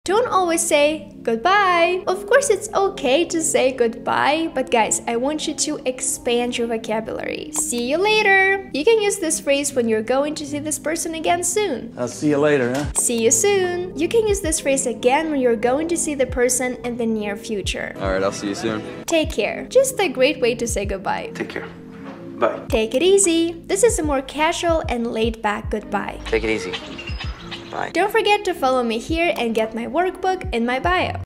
Don't always say goodbye. Of course, it's okay to say goodbye, but guys, I want you to expand your vocabulary. See you later. You can use this phrase when you're going to see this person again soon. I'll see you later, huh? See you soon. You can use this phrase again when you're going to see the person in the near future. All right, I'll see you soon. Take care. Just a great way to say goodbye. Take care. Bye. Take it easy. This is a more casual and laid-back goodbye. Take it easy. Bye. Don't forget to follow me here and get my workbook in my bio.